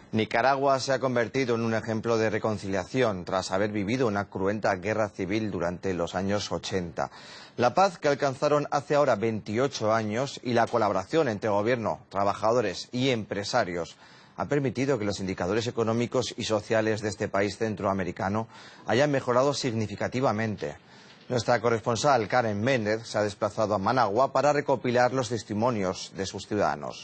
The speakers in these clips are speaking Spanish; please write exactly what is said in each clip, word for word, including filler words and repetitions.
Nicaragua se ha convertido en un ejemplo de reconciliación tras haber vivido una cruenta guerra civil durante los años ochenta. La paz que alcanzaron hace ahora veintiocho años y la colaboración entre gobierno, trabajadores y empresarios ha permitido que los indicadores económicos y sociales de este país centroamericano hayan mejorado significativamente. Nuestra corresponsal Karen Méndez se ha desplazado a Managua para recopilar los testimonios de sus ciudadanos.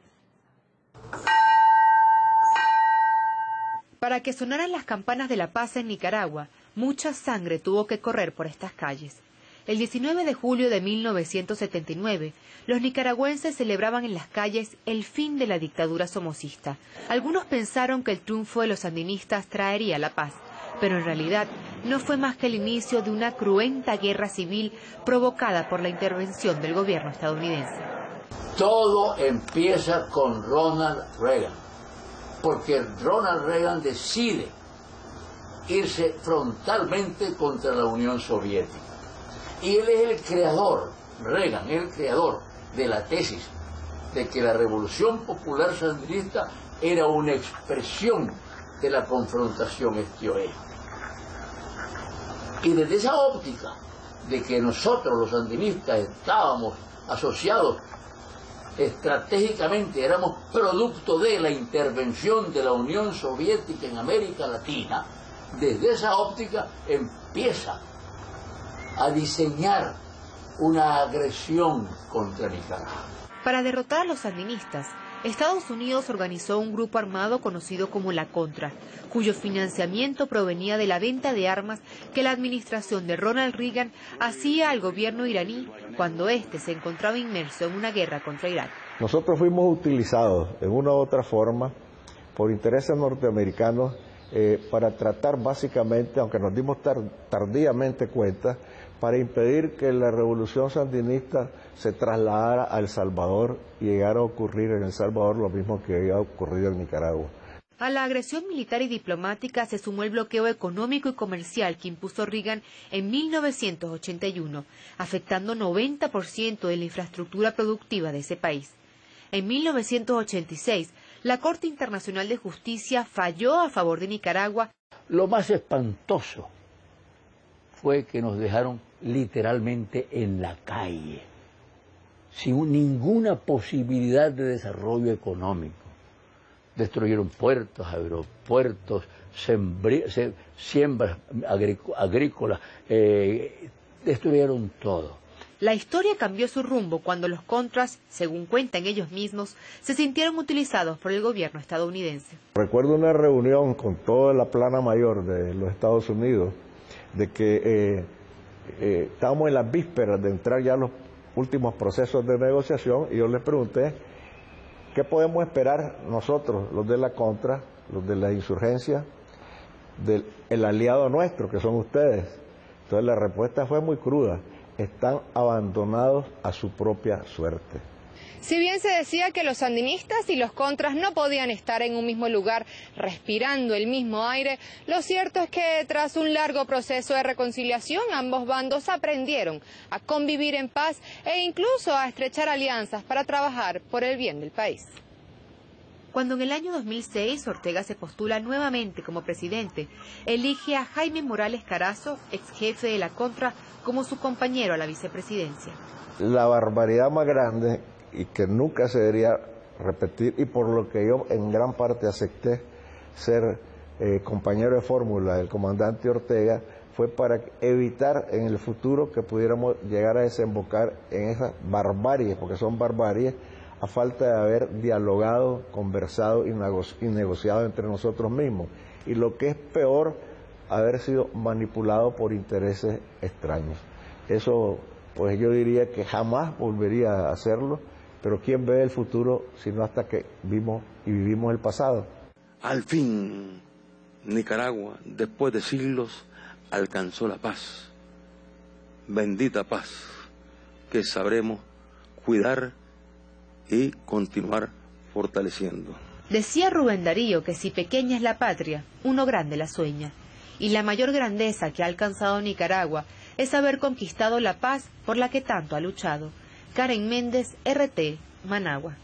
Para que sonaran las campanas de la paz en Nicaragua, mucha sangre tuvo que correr por estas calles. El diecinueve de julio de mil novecientos setenta y nueve, los nicaragüenses celebraban en las calles el fin de la dictadura somocista. Algunos pensaron que el triunfo de los sandinistas traería la paz, pero en realidad no fue más que el inicio de una cruenta guerra civil provocada por la intervención del gobierno estadounidense. Todo empieza con Ronald Reagan, porque Ronald Reagan decide irse frontalmente contra la Unión Soviética. Y él es el creador, Reagan es el creador de la tesis de que la Revolución Popular Sandinista era una expresión de la confrontación este-oeste. Y desde esa óptica de que nosotros los sandinistas estábamos asociados estratégicamente, éramos producto de la intervención de la Unión Soviética en América Latina, desde esa óptica empieza a diseñar una agresión contra Nicaragua. Para derrotar a los sandinistas, Estados Unidos organizó un grupo armado conocido como la Contra, cuyo financiamiento provenía de la venta de armas que la administración de Ronald Reagan hacía al gobierno iraní cuando éste se encontraba inmerso en una guerra contra Irak. Nosotros fuimos utilizados en una u otra forma por intereses norteamericanos eh, para tratar básicamente, aunque nos dimos tar tardíamente cuenta, para impedir que la revolución sandinista se trasladara a El Salvador y llegara a ocurrir en El Salvador lo mismo que había ocurrido en Nicaragua. A la agresión militar y diplomática se sumó el bloqueo económico y comercial que impuso Reagan en mil novecientos ochenta y uno, afectando noventa por ciento de la infraestructura productiva de ese país. En mil novecientos ochenta y seis, la Corte Internacional de Justicia falló a favor de Nicaragua. Lo más espantoso fue que nos dejaron literalmente en la calle, sin ninguna posibilidad de desarrollo económico. Destruyeron puertos, aeropuertos, siembras agrícolas, eh, destruyeron todo. La historia cambió su rumbo cuando los contras, según cuentan ellos mismos, se sintieron utilizados por el gobierno estadounidense. Recuerdo una reunión con toda la plana mayor de los Estados Unidos, de que eh, eh, estábamos en las vísperas de entrar ya a los últimos procesos de negociación, y yo les pregunté, ¿qué podemos esperar nosotros, los de la Contra, los de la insurgencia, del el aliado nuestro, que son ustedes? Entonces la respuesta fue muy cruda: están abandonados a su propia suerte. Si bien se decía que los sandinistas y los contras no podían estar en un mismo lugar respirando el mismo aire, lo cierto es que tras un largo proceso de reconciliación ambos bandos aprendieron a convivir en paz e incluso a estrechar alianzas para trabajar por el bien del país. Cuando en el año dos mil seis Ortega se postula nuevamente como presidente, elige a Jaime Morales Carazo, ex jefe de la Contra, como su compañero a la vicepresidencia. La barbaridad más grande, y que nunca se debería repetir, y por lo que yo en gran parte acepté ser eh, compañero de fórmula del comandante Ortega, fue para evitar en el futuro que pudiéramos llegar a desembocar en esas barbaries, porque son barbaries, a falta de haber dialogado, conversado y, negoci y negociado entre nosotros mismos. Y lo que es peor, haber sido manipulado por intereses extraños. Eso, pues yo diría que jamás volvería a hacerlo, pero ¿quién ve el futuro sino hasta que vimos y vivimos el pasado? Al fin, Nicaragua, después de siglos, alcanzó la paz. Bendita paz, que sabremos cuidar y continuar fortaleciendo. Decía Rubén Darío que si pequeña es la patria, uno grande la sueña. Y la mayor grandeza que ha alcanzado Nicaragua es haber conquistado la paz por la que tanto ha luchado. Karen Méndez, R T, Managua.